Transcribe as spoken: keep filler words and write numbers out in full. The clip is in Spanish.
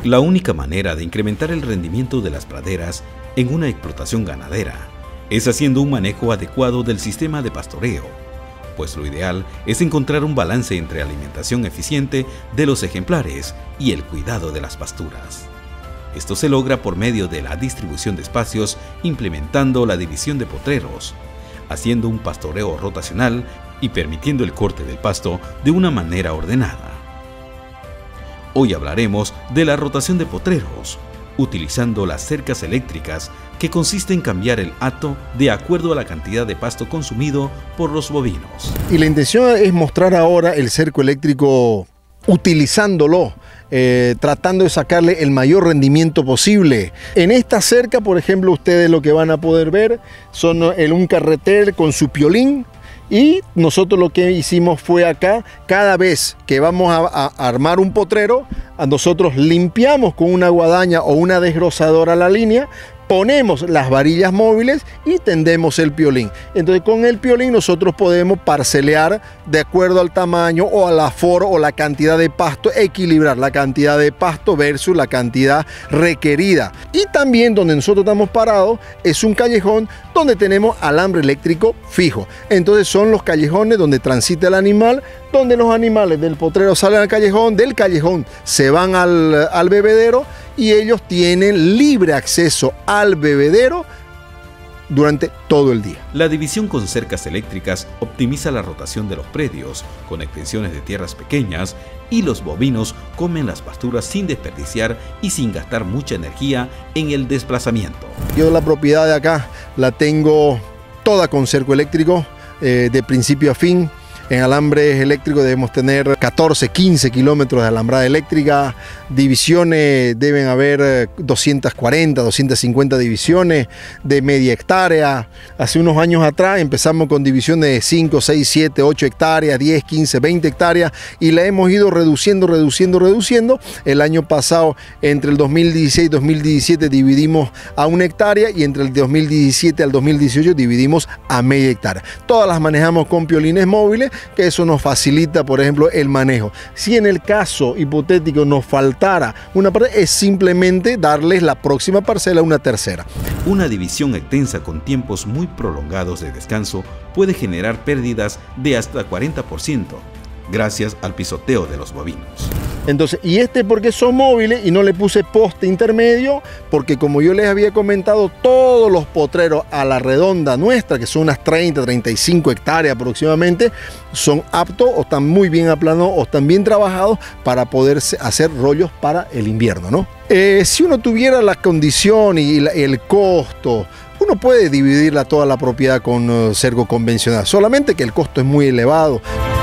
La única manera de incrementar el rendimiento de las praderas en una explotación ganadera es haciendo un manejo adecuado del sistema de pastoreo, pues lo ideal es encontrar un balance entre alimentación eficiente de los ejemplares y el cuidado de las pasturas. Esto se logra por medio de la distribución de espacios, implementando la división de potreros, haciendo un pastoreo rotacional y permitiendo el corte del pasto de una manera ordenada. Hoy hablaremos de la rotación de potreros, utilizando las cercas eléctricas, que consiste en cambiar el hato de acuerdo a la cantidad de pasto consumido por los bovinos. Y la intención es mostrar ahora el cerco eléctrico utilizándolo, eh, tratando de sacarle el mayor rendimiento posible. En esta cerca, por ejemplo, ustedes lo que van a poder ver son el, un carretel con su piolín. Y nosotros lo que hicimos fue acá, cada vez que vamos a, a armar un potrero, a nosotros limpiamos con una guadaña o una desgrosadora la línea, ponemos las varillas móviles y tendemos el piolín. Entonces con el piolín nosotros podemos parcelear de acuerdo al tamaño o al aforo o la cantidad de pasto, equilibrar la cantidad de pasto versus la cantidad requerida. Y también donde nosotros estamos parados es un callejón donde tenemos alambre eléctrico fijo. Entonces son los callejones donde transita el animal, donde los animales del potrero salen al callejón, del callejón se van al, al bebedero, y ellos tienen libre acceso al bebedero durante todo el día. La división con cercas eléctricas optimiza la rotación de los predios con extensiones de tierras pequeñas, y los bovinos comen las pasturas sin desperdiciar y sin gastar mucha energía en el desplazamiento. Yo la propiedad de acá la tengo toda con cerco eléctrico, eh, de principio a fin. En alambres eléctricos debemos tener catorce, quince kilómetros de alambrada eléctrica. Divisiones deben haber doscientas cuarenta, doscientas cincuenta divisiones de media hectárea. Hace unos años atrás empezamos con divisiones de cinco, seis, siete, ocho hectáreas, diez, quince, veinte hectáreas, y la hemos ido reduciendo, reduciendo, reduciendo. El año pasado, entre el dos mil dieciséis y dos mil diecisiete, dividimos a una hectárea, y entre el dos mil diecisiete al dos mil dieciocho dividimos a media hectárea. Todas las manejamos con piolines móviles, que eso nos facilita, por ejemplo, el manejo. Si en el caso hipotético nos faltara una parte, es simplemente darles la próxima parcela una tercera. Una división extensa con tiempos muy prolongados de descanso puede generar pérdidas de hasta cuarenta por ciento, gracias al pisoteo de los bovinos. Entonces, y este porque son móviles y no le puse poste intermedio, porque como yo les había comentado, todos los potreros a la redonda nuestra, que son unas treinta, treinta y cinco hectáreas aproximadamente, son aptos o están muy bien aplanados o están bien trabajados para poder hacer rollos para el invierno, ¿no? Eh, si uno tuviera la condición y la, el costo, uno puede dividirla toda la propiedad con uh, cerco convencional, solamente que el costo es muy elevado.